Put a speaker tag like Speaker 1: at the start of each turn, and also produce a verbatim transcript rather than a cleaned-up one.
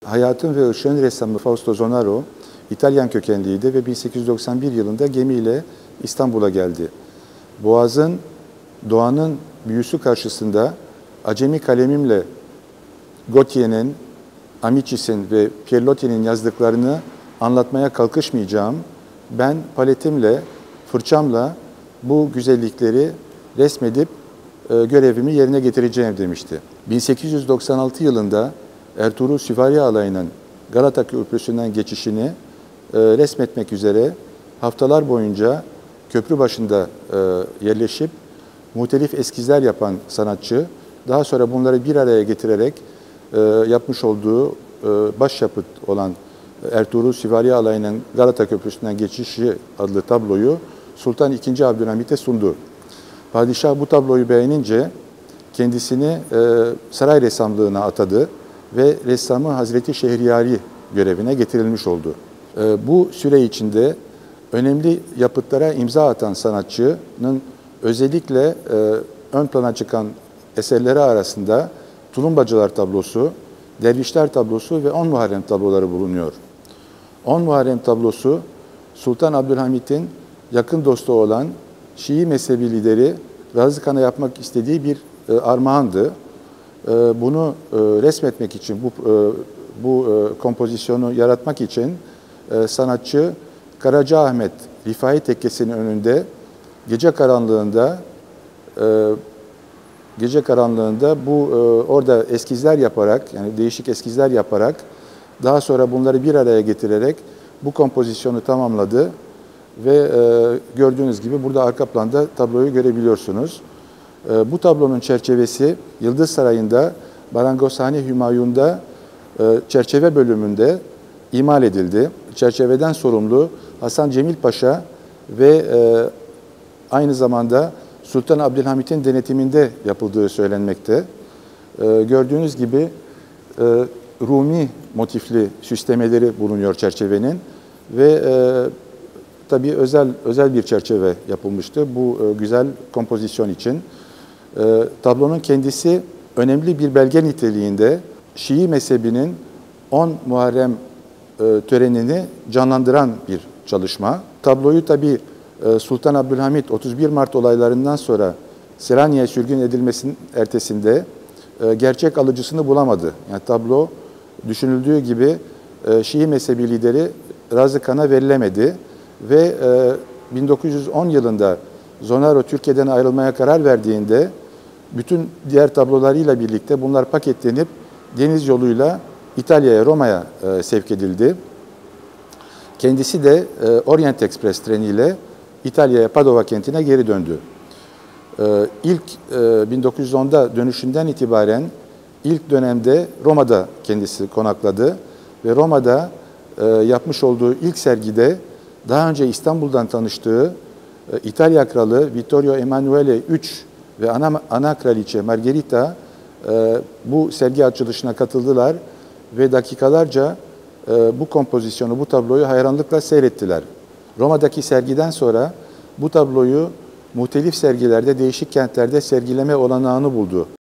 Speaker 1: Hayatın ve Işığın ressamı Fausto Zonaro, İtalyan kökenliydi ve bin sekiz yüz doksan bir yılında gemiyle İstanbul'a geldi. Boğaz'ın, doğanın büyüsü karşısında acemi kalemimle Gautier'in, Amicis'in ve Pierlotti'nin yazdıklarını anlatmaya kalkışmayacağım. Ben paletimle, fırçamla bu güzellikleri resmedip e, görevimi yerine getireceğim demişti. bin sekiz yüz doksan altı yılında Ertuğrul Süvari Alayı'nın Galata Köprüsü'nden geçişini e, resmetmek üzere haftalar boyunca köprü başında e, yerleşip muhtelif eskizler yapan sanatçı, daha sonra bunları bir araya getirerek e, yapmış olduğu e, başyapıt olan Ertuğrul Süvari Alayı'nın Galata Köprüsü'nden geçişi adlı tabloyu Sultan ikinci. Abdülhamit'e sundu. Padişah bu tabloyu beğenince kendisini e, saray ressamlığına atadı ve ressamı Hazreti Şehriyari görevine getirilmiş oldu. E, bu süre içinde önemli yapıtlara imza atan sanatçının özellikle e, ön plana çıkan eserleri arasında Tulumbacılar tablosu, Dervişler tablosu ve On Muharrem tabloları bulunuyor. On Muharrem tablosu Sultan Abdülhamit'in yakın dostu olan Şii mezhebi lideri Razı Kan'a yapmak istediği bir e, armağandı. E, bunu e, resmetmek için, bu, e, bu e, kompozisyonu yaratmak için e, sanatçı Karacaahmet Rifai Tekkesi'nin önünde gece karanlığında e, gece karanlığında bu e, orada eskizler yaparak, yani değişik eskizler yaparak, daha sonra bunları bir araya getirerek bu kompozisyonu tamamladı ve e, gördüğünüz gibi burada arka planda tabloyu görebiliyorsunuz. E, bu tablonun çerçevesi Yıldız Sarayı'nda Marangozhane Hümayun'da e, çerçeve bölümünde imal edildi. Çerçeveden sorumlu Hasan Cemil Paşa ve e, aynı zamanda Sultan Abdülhamit'in denetiminde yapıldığı söylenmekte. E, gördüğünüz gibi e, Rumi motifli süslemeleri bulunuyor çerçevenin ve e, tabii özel özel bir çerçeve yapılmıştı bu e, güzel kompozisyon için. E, tablonun kendisi önemli bir belge niteliğinde Şii mezhebinin on Muharrem e, törenini canlandıran bir çalışma. Tabloyu tabii e, Sultan Abdülhamit otuz bir Mart olaylarından sonra Selanik'e sürgün edilmesinin ertesinde e, gerçek alıcısını bulamadı. Yani tablo düşünüldüğü gibi e, Şii mezhebi lideri Razı Kan'a verilemedi ve e, bin dokuz yüz on yılında Zonaro Türkiye'den ayrılmaya karar verdiğinde bütün diğer tablolarıyla birlikte bunlar paketlenip deniz yoluyla İtalya'ya, Roma'ya e, sevk edildi. Kendisi de e, Orient Express treniyle İtalya'ya, Padova kentine geri döndü. E, ilk e, bin dokuz yüz onda dönüşünden itibaren ilk dönemde Roma'da kendisi konakladı ve Roma'da e, yapmış olduğu ilk sergide daha önce İstanbul'dan tanıştığı e, İtalya Kralı Vittorio Emanuele üç ve ana, ana kraliçe Margherita e, bu sergi açılışına katıldılar ve dakikalarca e, bu kompozisyonu, bu tabloyu hayranlıkla seyrettiler. Roma'daki sergiden sonra bu tabloyu muhtelif sergilerde, değişik kentlerde sergileme olanağını buldu.